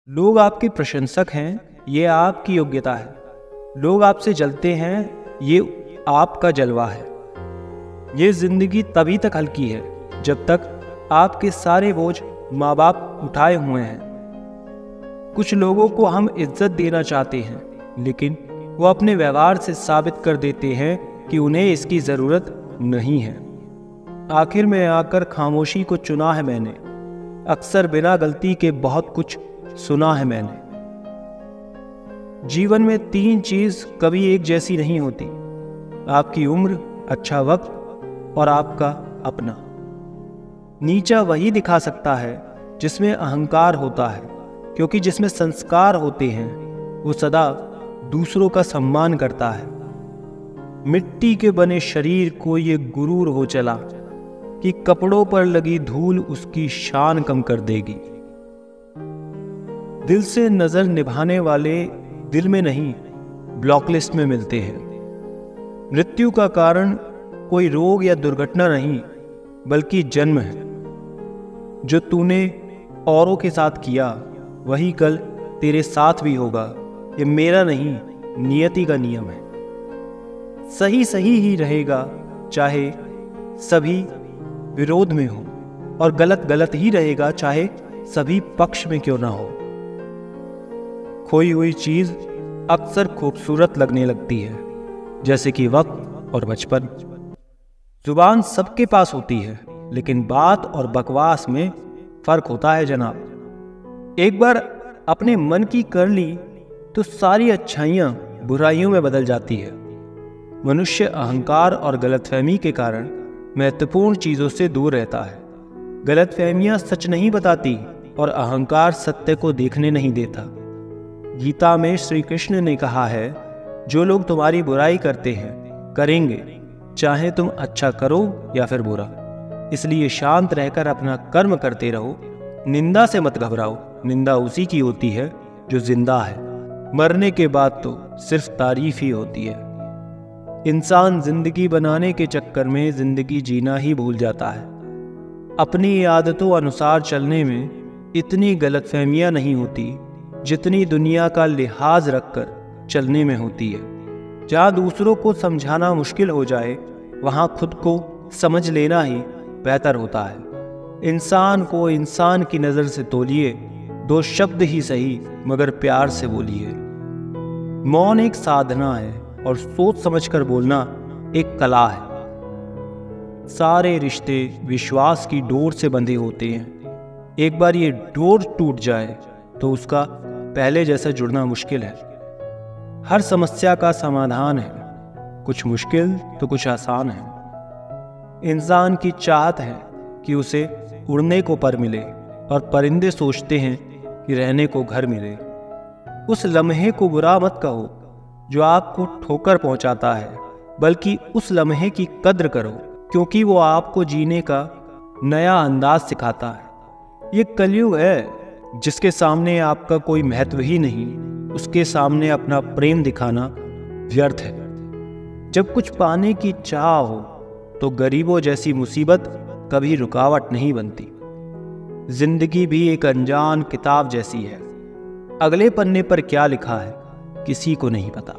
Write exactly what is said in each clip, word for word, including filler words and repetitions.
लोग आपके प्रशंसक हैं, ये आपकी योग्यता है। लोग आपसे जलते हैं, ये आपका जलवा है। ये जिंदगी तभी तक हल्की है जब तक आपके सारे बोझ माँ बाप उठाए हुए हैं। कुछ लोगों को हम इज्जत देना चाहते हैं, लेकिन वो अपने व्यवहार से साबित कर देते हैं कि उन्हें इसकी ज़रूरत नहीं है। आखिर में आकर खामोशी को चुना है मैंने, अक्सर बिना गलती के बहुत कुछ सुना है मैंने। जीवन में तीन चीज कभी एक जैसी नहीं होती, आपकी उम्र, अच्छा वक्त और आपका अपना। नीचा वही दिखा सकता है जिसमें अहंकार होता है, क्योंकि जिसमें संस्कार होते हैं वो सदा दूसरों का सम्मान करता है। मिट्टी के बने शरीर को ये गुरूर हो चला कि कपड़ों पर लगी धूल उसकी शान कम कर देगी। दिल से नजर निभाने वाले दिल में नहीं, ब्लॉकलिस्ट में मिलते हैं। मृत्यु का कारण कोई रोग या दुर्घटना नहीं, बल्कि जन्म है। जो तूने औरों के साथ किया वही कल तेरे साथ भी होगा। ये मेरा नहीं, नियति का नियम है। सही सही ही रहेगा, चाहे सभी विरोध में हो, और गलत गलत ही रहेगा, चाहे सभी पक्ष में क्यों ना हो। खोई हुई चीज अक्सर खूबसूरत लगने लगती है, जैसे कि वक्त और बचपन। जुबान सबके पास होती है, लेकिन बात और बकवास में फर्क होता है जनाब। एक बार अपने मन की कर ली तो सारी अच्छाइयाँ बुराइयों में बदल जाती है। मनुष्य अहंकार और गलतफहमी के कारण महत्वपूर्ण चीज़ों से दूर रहता है। गलतफहमियाँ सच नहीं बताती और अहंकार सत्य को देखने नहीं देता। गीता में श्री कृष्ण ने कहा है, जो लोग तुम्हारी बुराई करते हैं करेंगे, चाहे तुम अच्छा करो या फिर बुरा। इसलिए शांत रहकर अपना कर्म करते रहो। निंदा से मत घबराओ, निंदा उसी की होती है जो जिंदा है। मरने के बाद तो सिर्फ तारीफ ही होती है। इंसान जिंदगी बनाने के चक्कर में जिंदगी जीना ही भूल जाता है। अपनी आदतों अनुसार चलने में इतनी गलतफहमियां नहीं होती जितनी दुनिया का लिहाज रखकर चलने में होती है। जहाँ दूसरों को समझाना मुश्किल हो जाए, वहाँ खुद को समझ लेना ही बेहतर होता है। इंसान को इंसान की नज़र से तोलिए, दो शब्द ही सही मगर प्यार से बोलिए। मौन एक साधना है और सोच समझकर बोलना एक कला है। सारे रिश्ते विश्वास की डोर से बंधे होते हैं। एक बार ये डोर टूट जाए तो उसका पहले जैसा जुड़ना मुश्किल है। हर समस्या का समाधान है, कुछ मुश्किल तो कुछ आसान है। इंसान की चाहत है कि उसे उड़ने को पर मिले, और परिंदे सोचते हैं कि रहने को घर मिले। उस लम्हे को बुरा मत कहो जो आपको ठोकर पहुंचाता है, बल्कि उस लम्हे की कद्र करो, क्योंकि वो आपको जीने का नया अंदाज सिखाता है। ये कलयुग है, जिसके सामने आपका कोई महत्व ही नहीं, उसके सामने अपना प्रेम दिखाना व्यर्थ है। जब कुछ पाने की चाह हो तो गरीबों जैसी मुसीबत कभी रुकावट नहीं बनती। जिंदगी भी एक अनजान किताब जैसी है। अगले पन्ने पर क्या लिखा है किसी को नहीं पता।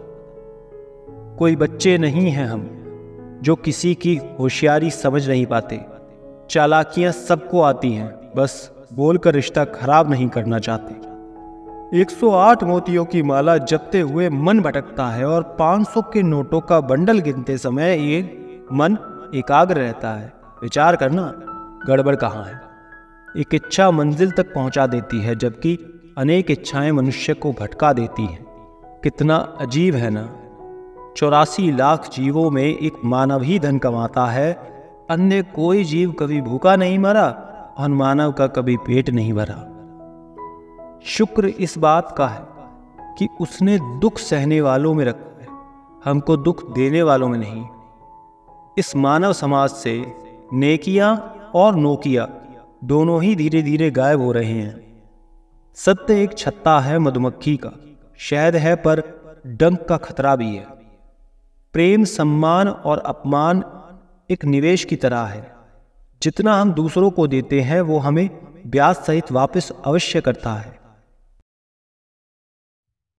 कोई बच्चे नहीं हैं हम जो किसी की होशियारी समझ नहीं पाते। चालाकियां सबको आती हैं, बस बोलकर रिश्ता खराब नहीं करना चाहते। एक सौ आठ मोतियों की माला जपते हुए मन भटकता है, और पाँच सौ के नोटों का बंडल गिनते समय ये मन एकाग्र रहता है। विचार करना गड़बड़ कहाँ है। एक इच्छा मंजिल तक पहुंचा देती है, जबकि अनेक इच्छाएं मनुष्य को भटका देती हैं। कितना अजीब है ना। चौरासी लाख जीवों में एक मानव ही धन कमाता है। अन्य कोई जीव कभी भूखा नहीं मरा और मानव का कभी पेट नहीं भरा। शुक्र इस बात का है कि उसने दुख सहने वालों में रखा है, हमको दुख देने वालों में नहीं। इस मानव समाज से नेकियां और नोकिया दोनों ही धीरे धीरे गायब हो रहे हैं। सत्य एक छत्ता है मधुमक्खी का, शहद है पर डंक का खतरा भी है। प्रेम, सम्मान और अपमान एक निवेश की तरह है। जितना हम दूसरों को देते हैं वो हमें ब्याज सहित वापस अवश्य करता है।